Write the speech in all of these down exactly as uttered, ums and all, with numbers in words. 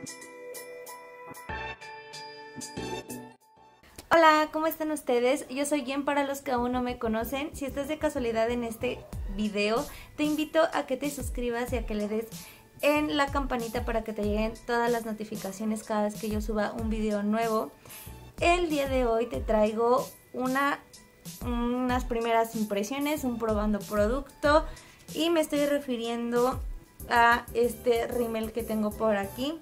Hola, ¿cómo están ustedes? Yo soy Jen para los que aún no me conocen. Si estás de casualidad en este video, te invito a que te suscribas y a que le des en la campanita para que te lleguen todas las notificaciones cada vez que yo suba un video nuevo. El día de hoy te traigo una, unas primeras impresiones, un probando producto, y me estoy refiriendo a este rímel que tengo por aquí.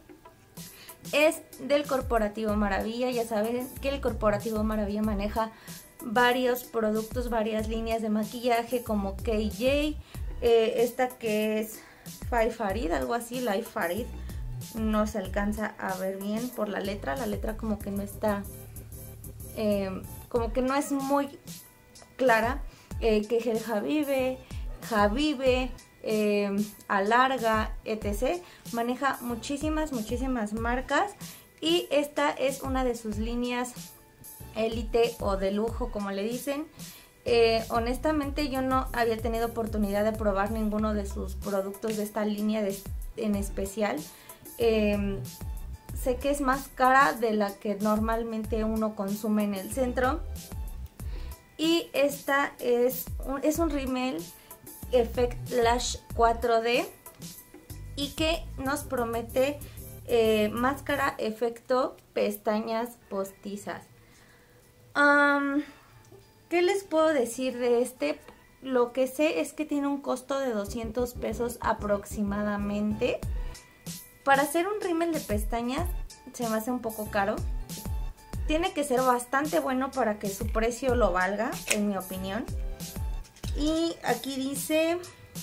Es del Corporativo Maravilla. Ya saben que el Corporativo Maravilla maneja varios productos, varias líneas de maquillaje como K J, eh, esta que es Five Farid, algo así, Life Farid. No se alcanza a ver bien por la letra, la letra como que no está, eh, como que no es muy clara. Eh, que es el Habibe, Habibe, Eh, Alarga, etcétera. Maneja muchísimas, muchísimas marcas y esta es una de sus líneas élite o de lujo, como le dicen. Eh, honestamente yo no había tenido oportunidad de probar ninguno de sus productos de esta línea de, en especial. Eh, sé que es más cara de la que normalmente uno consume en el centro. Y esta es un, es un rímel Effect Lash cuatro D y que nos promete eh, máscara, efecto, pestañas postizas. Um, ¿Qué les puedo decir de este? Lo que sé es que tiene un costo de doscientos pesos aproximadamente. Para hacer un rímel de pestañas se me hace un poco caro. Tiene que ser bastante bueno para que su precio lo valga, en mi opinión. Y aquí dice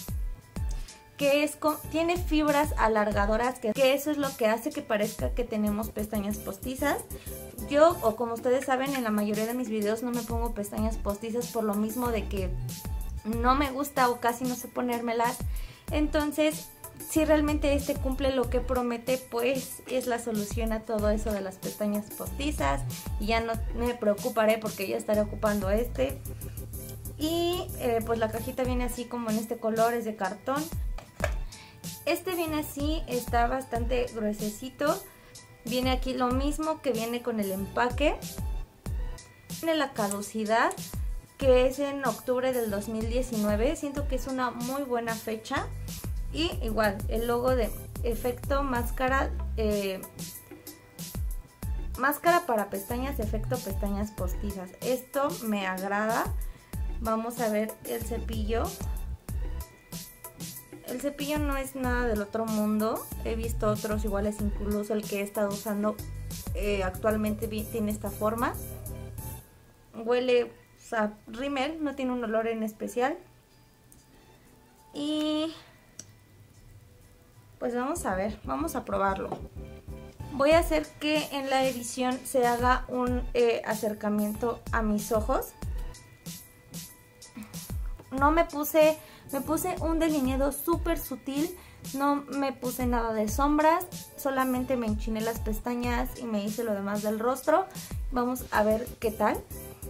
que es con, tiene fibras alargadoras, que, que eso es lo que hace que parezca que tenemos pestañas postizas. Yo, o como ustedes saben, en la mayoría de mis videos no me pongo pestañas postizas por lo mismo de que no me gusta o casi no sé ponérmelas. Entonces, si realmente este cumple lo que promete, pues es la solución a todo eso de las pestañas postizas. Y ya no me preocuparé porque ya estaré ocupando este. Y eh, pues la cajita viene así como en este color, es de cartón. Este viene así, está bastante gruesecito. Viene aquí lo mismo que viene con el empaque. Tiene la caducidad, que es en octubre del dos mil diecinueve. Siento que es una muy buena fecha. Y igual, el logo de efecto máscara, eh, máscara para pestañas, efecto pestañas postizas. Esto me agrada. Vamos a ver el cepillo. El cepillo no es nada del otro mundo. He visto otros iguales, incluso el que he estado usando eh, actualmente tiene esta forma. Huele a rímel, no tiene un olor en especial. Y pues vamos a ver, vamos a probarlo. Voy a hacer que en la edición se haga un eh, acercamiento a mis ojos. No me puse, me puse un delineado súper sutil, no me puse nada de sombras, solamente me enchiné las pestañas y me hice lo demás del rostro. Vamos a ver qué tal.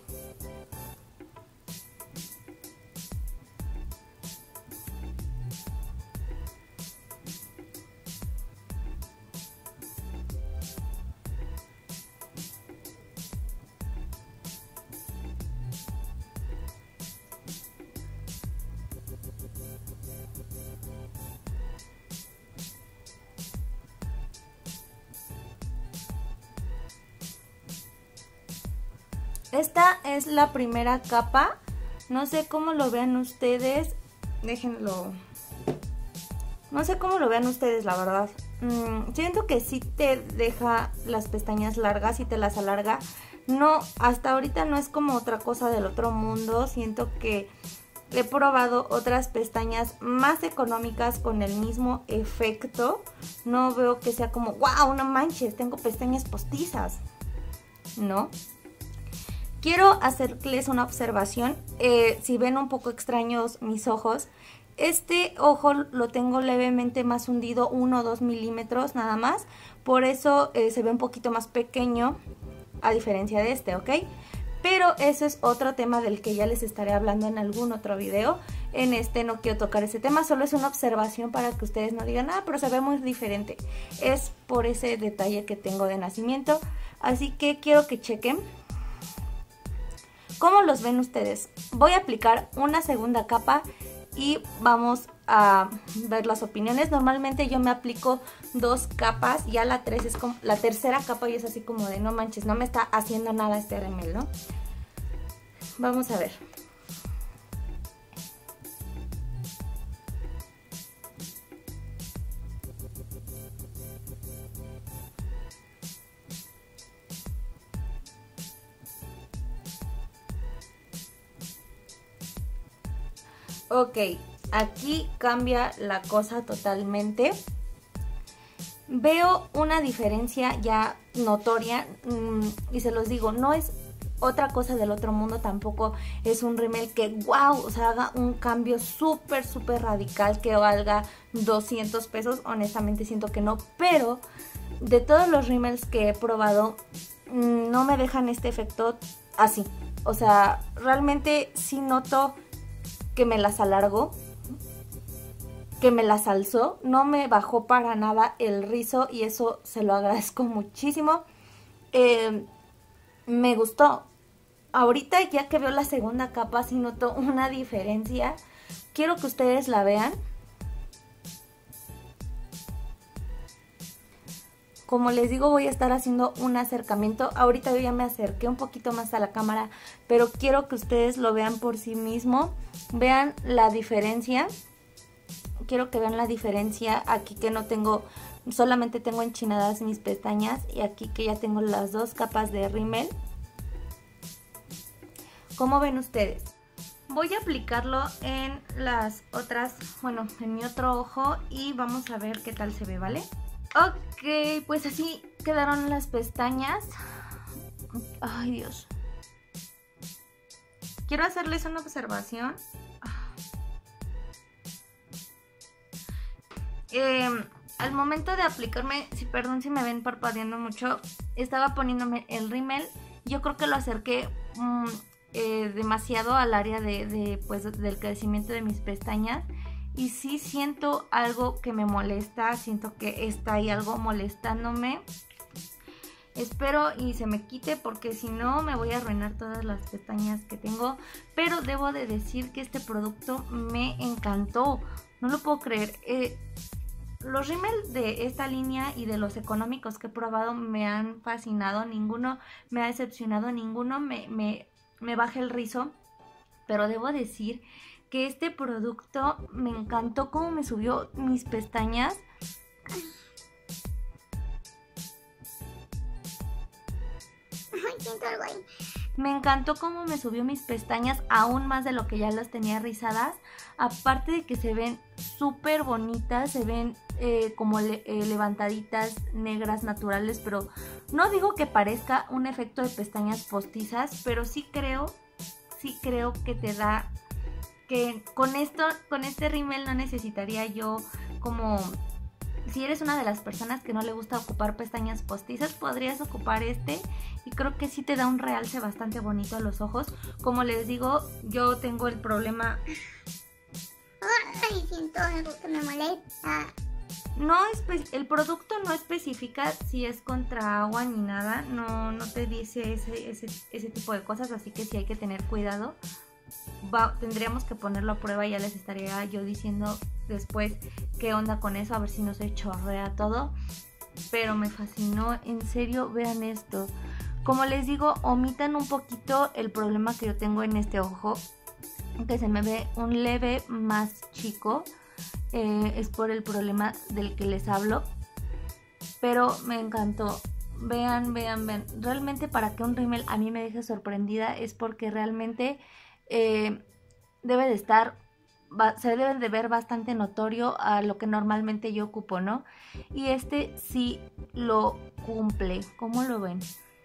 Esta es la primera capa. No sé cómo lo vean ustedes. Déjenlo. No sé cómo lo vean ustedes, la verdad. Mm, siento que sí te deja las pestañas largas y te las alarga. No, hasta ahorita no es como otra cosa del otro mundo. Siento que he probado otras pestañas más económicas con el mismo efecto. No veo que sea como, wow, no manches, tengo pestañas postizas. No. Quiero hacerles una observación. Eh, si ven un poco extraños mis ojos, este ojo lo tengo levemente más hundido, uno o dos milímetros nada más. Por eso eh, se ve un poquito más pequeño a diferencia de este, ¿ok? Pero eso es otro tema del que ya les estaré hablando en algún otro video. En este no quiero tocar ese tema, solo es una observación para que ustedes no digan, ah, pero se ve muy diferente. Es por ese detalle que tengo de nacimiento. Así que quiero que chequen cómo los ven ustedes. Voy a aplicar una segunda capa y vamos a ver las opiniones. Normalmente yo me aplico dos capas, ya la tres es como la tercera capa y es así como de no manches, no me está haciendo nada este rímel, ¿no? Vamos a ver. Ok, aquí cambia la cosa totalmente. Veo una diferencia ya notoria mmm, y se los digo, no es otra cosa del otro mundo, tampoco es un rímel que wow, o sea, haga un cambio súper, súper radical que valga doscientos pesos. Honestamente siento que no, pero de todos los rímels que he probado, mmm, no me dejan este efecto así. O sea, realmente sí noto que me las alargó, que me las alzó, no me bajó para nada el rizo y eso se lo agradezco muchísimo. Eh, me gustó. Ahorita ya que veo la segunda capa sí noto una diferencia. Quiero que ustedes la vean. Como les digo, voy a estar haciendo un acercamiento. Ahorita yo ya me acerqué un poquito más a la cámara, pero quiero que ustedes lo vean por sí mismos. Vean la diferencia. Quiero que vean la diferencia aquí que no tengo, solamente tengo enchinadas mis pestañas y aquí que ya tengo las dos capas de rímel. ¿Cómo ven ustedes? Voy a aplicarlo en las otras, bueno, en mi otro ojo y vamos a ver qué tal se ve, ¿vale? Ok, pues así quedaron las pestañas. Ay, Dios. Quiero hacerles una observación. Eh, al momento de aplicarme, si perdón si me ven parpadeando mucho, estaba poniéndome el rímel. Yo creo que lo acerqué mmm, eh, demasiado al área de, de, pues, del crecimiento de mis pestañas. Y sí siento algo que me molesta, siento que está ahí algo molestándome. Espero y se me quite porque si no me voy a arruinar todas las pestañas que tengo. Pero debo de decir que este producto me encantó. No lo puedo creer. Eh, los rímel de esta línea y de los económicos que he probado me han fascinado. Ninguno me ha decepcionado, ninguno me, me, me baja el rizo. Pero debo decir que este producto me encantó cómo me subió mis pestañas. Siento algo ahí. Me encantó cómo me subió mis pestañas aún más de lo que ya las tenía rizadas. Aparte de que se ven súper bonitas, se ven eh, como le, eh, levantaditas, negras, naturales. Pero no digo que parezca un efecto de pestañas postizas, pero sí creo, sí creo que te da... que con esto, con este rímel no necesitaría yo como... Si eres una de las personas que no le gusta ocupar pestañas postizas, podrías ocupar este y creo que sí te da un realce bastante bonito a los ojos. Como les digo, yo tengo el problema... Ay, siento algo que me molesta. No, el producto no especifica si es contra agua ni nada, no, no te dice ese, ese, ese tipo de cosas, así que sí hay que tener cuidado. Va, tendríamos que ponerlo a prueba y ya les estaría yo diciendo después qué onda con eso, a ver si no se chorrea todo. Pero me fascinó, en serio, vean esto. Como les digo, omitan un poquito el problema que yo tengo en este ojo, que se me ve un leve más chico. Eh, es por el problema del que les hablo, pero me encantó. Vean, vean, vean. Realmente para que un rímel a mí me deje sorprendida es porque realmente eh, debe de estar, se debe de ver bastante notorio a lo que normalmente yo ocupo, ¿no? Y este sí lo cumple. ¿Cómo lo ven?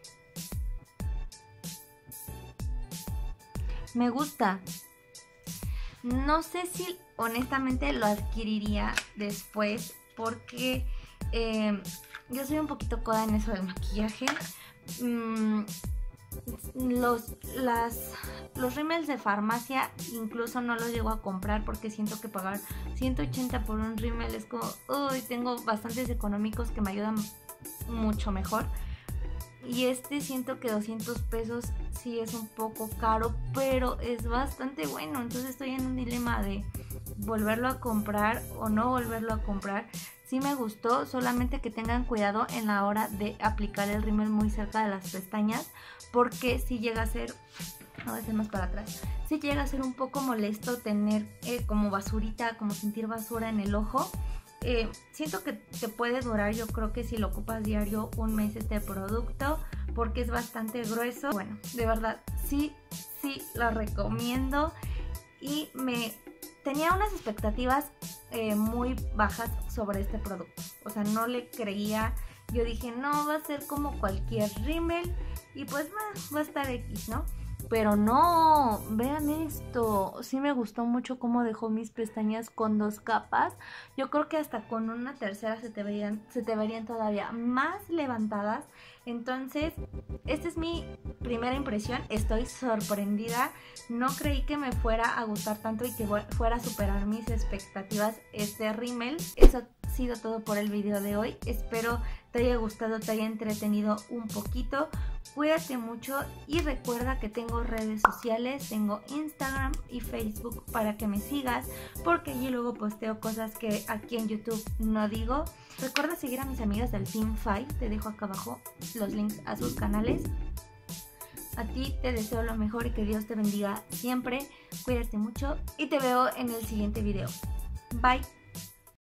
Me gusta. No sé si honestamente lo adquiriría después porque eh, yo soy un poquito coda en eso del maquillaje. Mm, los, las, los rímels de farmacia incluso no los llego a comprar porque siento que pagar ciento ochenta por un rímel es como, uy, tengo bastantes económicos que me ayudan mucho mejor. Y este siento que doscientos pesos sí es un poco caro, pero es bastante bueno. Entonces estoy en un dilema de volverlo a comprar o no volverlo a comprar. Sí me gustó, solamente que tengan cuidado en la hora de aplicar el rímel muy cerca de las pestañas, porque si llega a ser, no, es más para atrás, si llega a ser un poco molesto tener eh, como basurita, como sentir basura en el ojo. Eh, siento que te puede durar, yo creo que si lo ocupas diario, un mes este producto, porque es bastante grueso. Bueno, de verdad, sí, sí lo recomiendo. Y me tenía unas expectativas eh, muy bajas sobre este producto. O sea, no le creía. Yo dije, no, va a ser como cualquier rímel y pues bah, va a estar X, ¿no? Pero no, vean esto, sí me gustó mucho cómo dejó mis pestañas con dos capas. Yo creo que hasta con una tercera se te verían, se te verían todavía más levantadas. Entonces, esta es mi primera impresión, estoy sorprendida. No creí que me fuera a gustar tanto y que fuera a superar mis expectativas este rímel. Eso ha sido todo por el video de hoy. Espero te haya gustado, te haya entretenido un poquito. Cuídate mucho y recuerda que tengo redes sociales, tengo Instagram y Facebook para que me sigas, porque allí luego posteo cosas que aquí en YouTube no digo. Recuerda seguir a mis amigas del Team Five, te dejo acá abajo los links a sus canales. A ti te deseo lo mejor y que Dios te bendiga siempre. Cuídate mucho y te veo en el siguiente video. Bye.